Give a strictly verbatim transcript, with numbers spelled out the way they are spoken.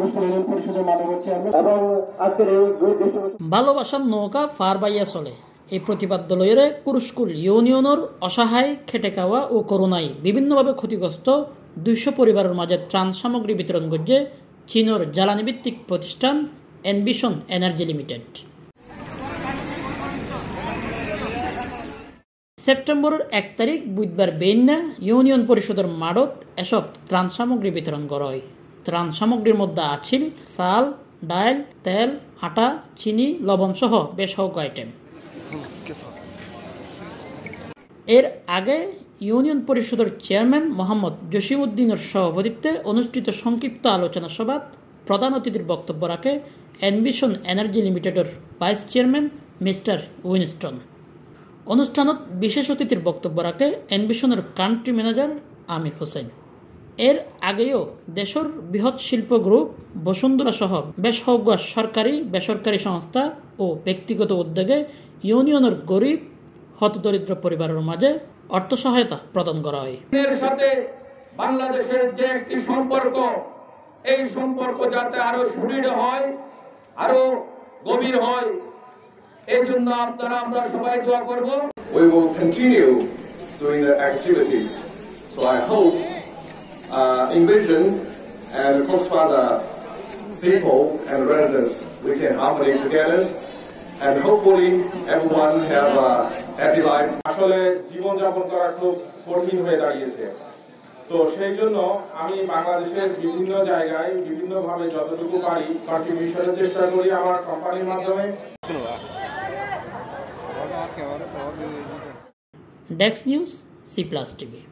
ভালোবাসার নৌকা ফার বাইয়া চলে এই প্রতিবাদ দলের খুরুশকুল ইউনিয়নের অসহায় খেটে খাওয়া ও করোনায় বিভিন্নভাবে ক্ষতিগ্রস্ত দুইশো পরিবারের মাঝে ত্রাণ সামগ্রী বিতরণ করছে চীনের জ্বালানি ভিত্তিক প্রতিষ্ঠান এনভিশন এনার্জি লিমিটেড। সেপ্টেম্বরের এক তারিখ বুধবার বেইন্না ইউনিয়ন পরিষদের মাঠত এসব ত্রাণ সামগ্রী বিতরণ করা হয়। ত্রাণ সামগ্রীর মধ্যে আছিল চাল, ডাল, তেল, আটা, চিনি, লবণ সহ বেশ কয়েক আইটেম। এর আগে ইউনিয়ন পরিষদের চেয়ারম্যান মোহাম্মদ জসিমউদ্দিনের সভাপতিত্বে অনুষ্ঠিত সংক্ষিপ্ত আলোচনা সভাত প্রধান অতিথির বক্তব্য রাখে এনভিশন এনার্জি লিমিটেডের ভাইস চেয়ারম্যান মিস্টার উইনস্টন। অনুষ্ঠানত বিশেষ অতিথির বক্তব্য রাখে এনভিশনের কান্ট্রি ম্যানেজার আমির হোসেন। এর আগেও দেশের বৃহৎ শিল্প গ্রুপ বসুন্ধরা সহ বেশ কয়েক সরকারি বেসরকারি সংস্থা ও ব্যক্তিগত উদ্যোগে ইউনিয়নের গরিব হতদরিদ্র পরিবারের মাঝে অর্থ সহায়তা প্রদান করা হয়। এর সাথে বাংলাদেশের যে একটি সম্পর্ক, এই সম্পর্ক যাতে আরো সুদৃঢ় হয়, আরো গভীর হয়, এই জন্য আপনারা আমরা সবাই দোয়া করব। We will continue doing the activities. So I hope uh, Envision and Cplustv people and residents we can harmony together. And hopefully everyone have a happy life. আসলে জীবন যাপন করা খুব কঠিন হয়ে দাঁড়িয়েছে, তো সেই জন্য আমি বাংলাদেশের বিভিন্ন জায়গায় বিভিন্ন ভাবে যতটুকু পারি কন্ট্রিবিউশনের চেষ্টা করি আমার কোম্পানির মাধ্যমে। Desk news, C plus TV.